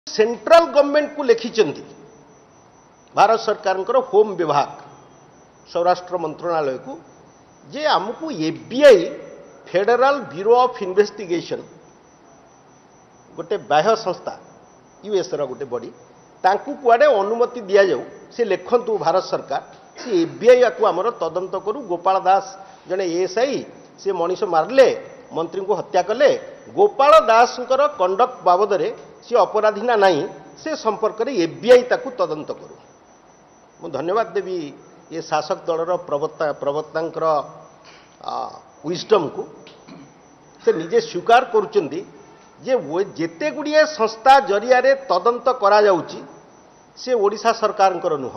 Central government को लिखिंट भारत सरकार home विभाग सौराष्ट्र मंत्रणालय को जे आमको FBI federal bureau of investigation गोटे बाह्य संस्था यूएस रो गोटे बॉडी तांकू कुआडे अनुमति दिया जाऊ से लिखंतु भारत सरकार से एफबीआई को आमर तदंत करू। गोपाल दास जने एएसआई से मनीष मारले मंत्री को हत्या कले गोपाल दास कंडक्ट बाबद सी अपराधी ना नहीं से संपर्क में एफबीआई ताकू तदंत करू। मु धन्यवाद देवी ये शासक दलर प्रवक्तांकर विजडम को से निजे स्वीकार करुचंदी जे जेते गुड़िए संस्था जरिया रे तदंत करा जाउची से ओडिशा सरकार नुह।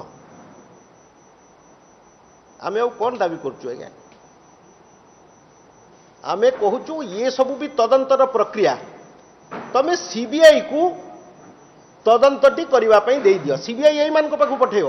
आमे आ कौन दाबी करचु आज्ञा आमे कहूचु ये सब भी तदंतर प्रक्रिया तमे सीबीआई को तदंतटी करबा पई देई दियो। सीबीआई एई मान को पाखु पठेयो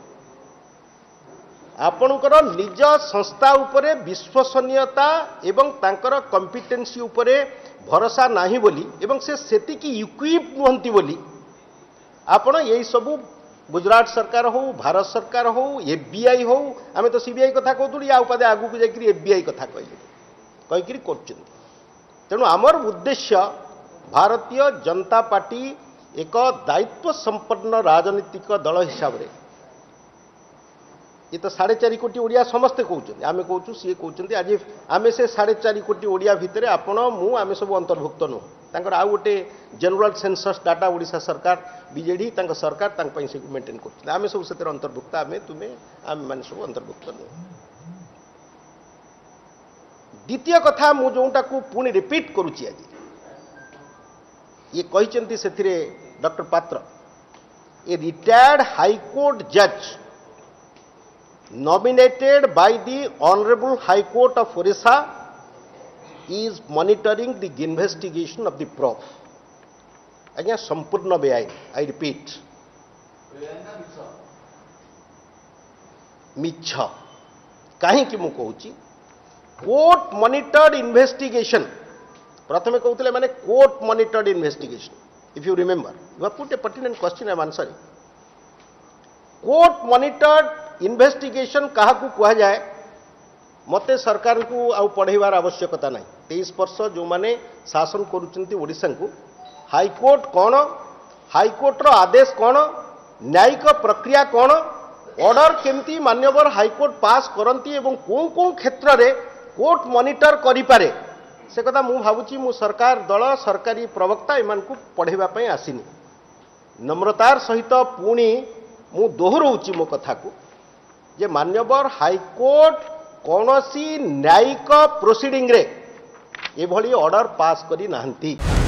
आपणकर निज संस्था उपरे विश्वसनीयता एवं तांकर कॉम्पिटेंसी उपरे भरोसा नाही बोली एवं से सेतिकी इक्विप नुहंती बोली आपण यही सब गुजरात सरकार हो भारत सरकार हो एफबीआई हो आमे तो सीबीआई कथा कहतुली या उपादे आगु को जाकरी एफबीआई कथा कहिकरी करछन। तेणु आमर उद्देश्य भारतीय जनता पार्टी एक दायित्व संपन्न राजनीतिक दल हिसाब रे ये तो 4.5 कोटी ओडिया समस्ते कहते आमे कहूँ सी कहते आज आमे से 4.5 कोटी ओडिया भितर आपण मु आमे सब अंतर्भुक्त नुह तांकर आउ गोटे जनरल सेंसस डाटा ओडिशा सरकार बीजेडी तांकर सरकार तांक पई से मेंटेन करते आमे सब से अंतर्भुक्त आमे तुमे आमे मान सब अंतर्भुक्त नुह। द्वितीय कथा मु जोटा को पुणी रिपीट करुच्ची आज ये कहते से डॉक्टर पात्र ए रिटायर्ड हाईकोर्ट जज nominated by the Honorable High Court of Orissa is monitoring the investigation of the probe. आज्ञा संपूर्ण बेआईन आई रिपीट मिछ कहीं मु कहूँ कोर्ट मॉनिटर्ड इन्वेस्टिगेशन प्रथमे कहते माने court monitored investigation if you remember you have put a pertinent question I am answering court monitored investigation क्या कह जाए मते सरकार को आउ पढ़ेबार आवश्यकता नहीं। 23 वर्ष जो माने शासन करुँचा को हाईकोर्ट कौन हाईकोर्टर आदेश कौन न्यायिक प्रक्रिया कौन ऑर्डर केमती मान्यवर हाईकोर्ट पास करती एवं कौन कौन क्षेत्र में कोर्ट मॉनिटर करिपारे से कथा मु भावुची मु सरकार दल सरकारी प्रवक्ता एमान को पढ़ेबा आसीनी नम्रतार सहित पुणी मु दोहराऊँगी मो कथा को जे मान्यवर हाईकोर्ट कौन सी न्यायिक प्रोसीडिंग रे एभली ऑर्डर पास करी नाहंती।